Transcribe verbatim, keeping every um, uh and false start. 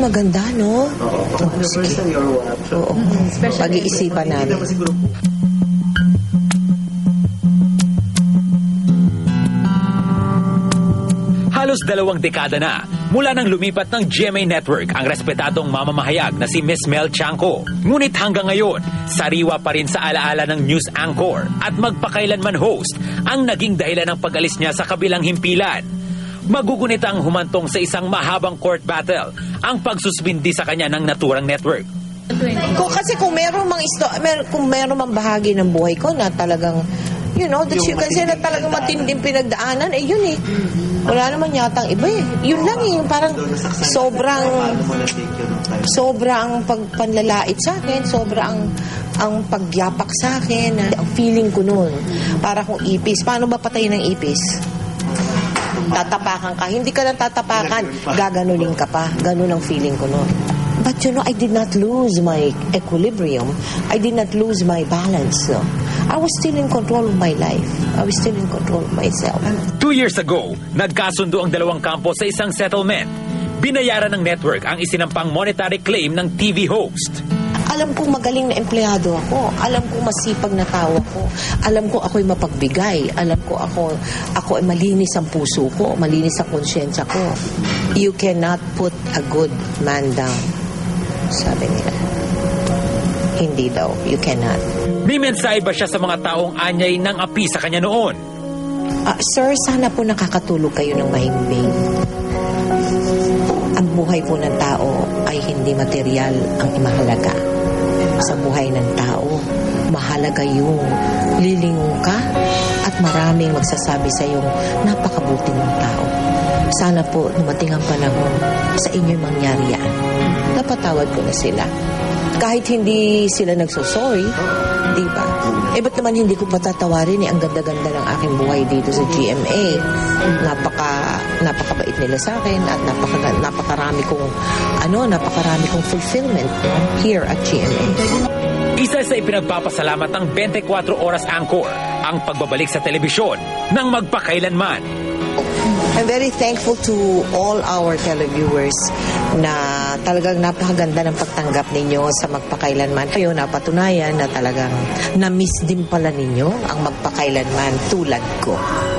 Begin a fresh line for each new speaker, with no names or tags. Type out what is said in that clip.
maganda, no?
Oo. Kung ano person you're what.
Oo. Pag-iisipan namin.
Halos dalawang dekada na mula nang lumipat ng G M A Network ang respetadong mamamahayag na si Miss Mel Tiangco. Ngunit hanggang ngayon, sariwa pa rin sa alaala ng news anchor at magpakailanman host ang naging dahilan ng pag-alis niya sa kabilang himpilan. Magugunit ang humantong sa isang mahabang court battle ang pagsuspindi sa kanya ng naturang network.
Kung, kasi kung meron mang isto, mer, kung meron mang bahagi ng buhay ko na talagang, you know, that you can say na talagang matinding pinagdaanan, eh yun eh. Wala naman yatang iba eh. Yun lang eh, parang sobrang, sobrang pagpanlalait sa akin, sobrang ang pagyapak sa akin. Ang feeling ko noon, para kung ipis. Paano ba patayin ng ipis? Tatapakan ka. Hindi ka lang tatapakan, gaganunin ka pa. Ganun ang feeling ko noon. But you know, I did not lose my equilibrium. I did not lose my balance. No? I was still in control of my life. I was still in control of myself.
Two years ago, nagkasundo ang dalawang kampo sa isang settlement. Binayaran ng network ang isinampang monetary claim ng T V host.
Alam kong magaling na empleyado ako. Alam kong masipag na tao ako. Alam ko ako'y mapagbigay. Alam ko ako, ako ay malinis ang puso ko. Malinis ang konsyensya ko. You cannot put a good man down. Sabi nila. Hindi daw. You cannot.
May mensahe ba siya sa mga taong anyay ng api sa kanya noon?
Uh, sir, sana po nakakatulog kayo ng mahimbing. Ang buhay po ng tao ay hindi material ang imahalaga. Sa buhay ng tao, mahalaga yung lilingon ka at maraming magsasabi sa iyong napakabuti mong tao. Sana po dumating ang panahon sa inyo'y mangyari yan. Napatawad ko na sila. Kahit hindi sila nagsosorry, di ba? Eh, ba't naman hindi ko patatawarin eh? Ang ganda-ganda ng aking buhay dito sa G M A. Napaka, napakabait nila sa akin at napaka, napakarami kong, ano, napakarami kong fulfillment here at G M A.
Isa sa ipinagpapasalamat ng twenty-four oras anchor ang pagbabalik sa telebisyon ng magpakailanman.
I'm very thankful to all our televiewers na talagang napakaganda ng pagtanggap ninyo sa magpakailanman. Kayo napatunayan na talagang na-miss din pala ninyo ang magpakailanman tulad ko.